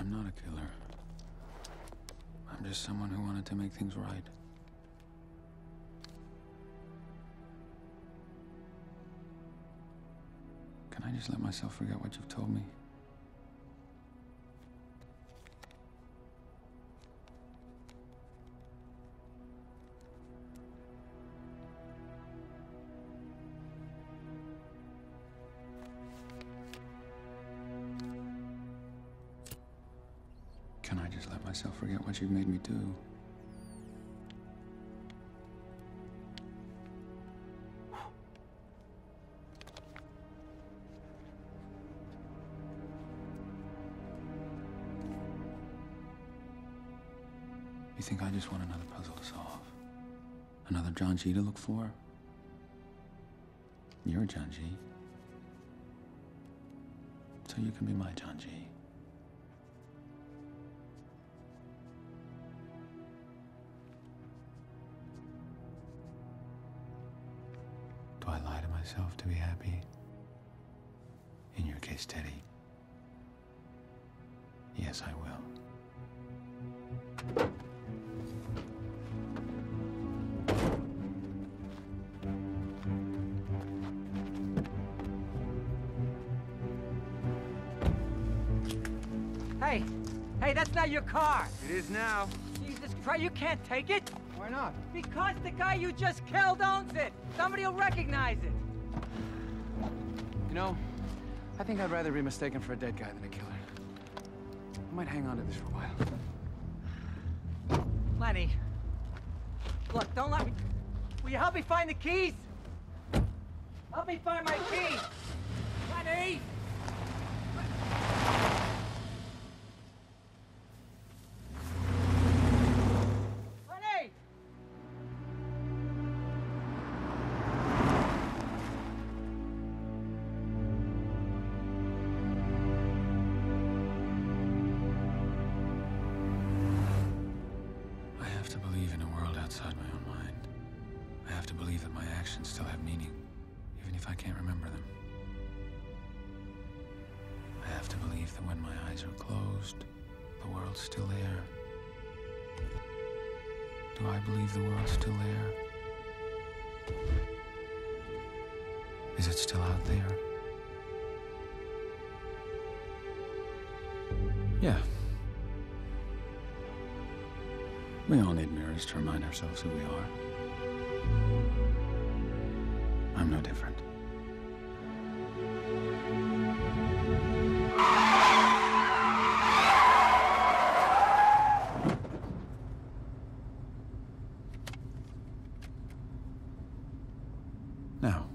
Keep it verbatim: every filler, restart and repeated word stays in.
I'm not a killer. I'm just someone who wanted to make things right. Can I just let myself forget what you've told me? Can I just let myself forget what you've made me do? You think I just want another puzzle to solve? Another John G to look for? You're John G. So you can be my John G. Do I lie to myself to be happy? In your case, Teddy. Yes, I will. Hey, hey, that's not your car. It is now. Jesus Christ, you can't take it. Why not? Because the guy you just killed owns it. Somebody will recognize it. You know, I think I'd rather be mistaken for a dead guy than a killer. I might hang on to this for a while. Lenny, look, don't let me... Will you help me find the keys? Help me find my keys! Lenny! Lenny! I have to believe in a world outside my own mind. I have to believe that my actions still have meaning, even if I can't remember them. I have to believe that when my eyes are closed, the world's still there. Do I believe the world's still there? Is it still out there? Yeah. We all need mirrors to remind ourselves who we are. I'm no different. Now,